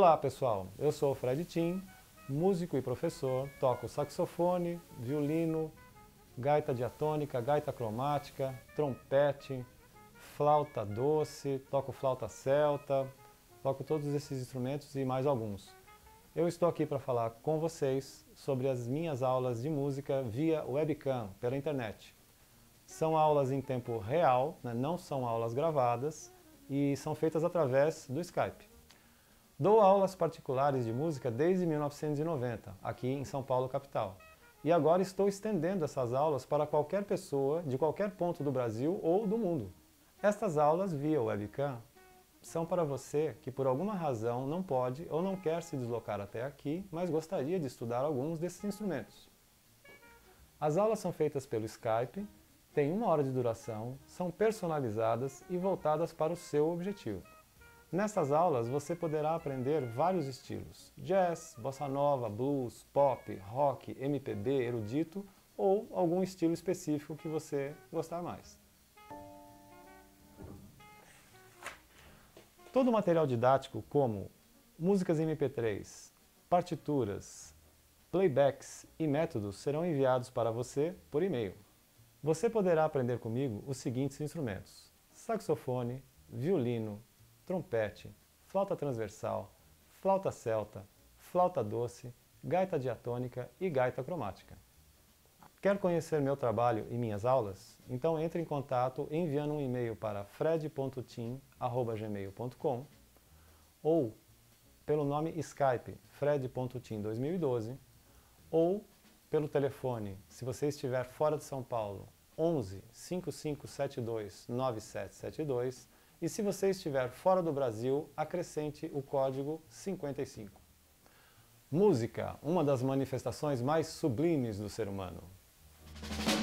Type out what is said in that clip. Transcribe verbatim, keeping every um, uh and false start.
Olá pessoal, eu sou o Fred Tim, músico e professor, toco saxofone, violino, gaita diatônica, gaita cromática, trompete, flauta doce, toco flauta celta, toco todos esses instrumentos e mais alguns. Eu estou aqui para falar com vocês sobre as minhas aulas de música via webcam, pela internet. São aulas em tempo real, né? Não são aulas gravadas e são feitas através do Skype. Dou aulas particulares de música desde mil novecentos e noventa, aqui em São Paulo, capital. E agora estou estendendo essas aulas para qualquer pessoa, de qualquer ponto do Brasil ou do mundo. Estas aulas via webcam são para você que por alguma razão não pode ou não quer se deslocar até aqui, mas gostaria de estudar alguns desses instrumentos. As aulas são feitas pelo Skype, têm uma hora de duração, são personalizadas e voltadas para o seu objetivo. Nessas aulas você poderá aprender vários estilos: jazz, bossa nova, blues, pop, rock, M P B, erudito ou algum estilo específico que você gostar mais. Todo o material didático, como músicas M P três, partituras, playbacks e métodos serão enviados para você por e-mail. Você poderá aprender comigo os seguintes instrumentos: saxofone, violino, trompete, flauta transversal, flauta celta, flauta doce, gaita diatônica e gaita cromática. Quer conhecer meu trabalho e minhas aulas? Então entre em contato enviando um e-mail para fred ponto tim arroba gmail ponto com ou pelo nome Skype fred ponto tim dois mil e doze ou pelo telefone, se você estiver fora de São Paulo, onze, cinco cinco sete dois, nove sete sete dois, e se você estiver fora do Brasil, acrescente o código cinquenta e cinco. Música, uma das manifestações mais sublimes do ser humano.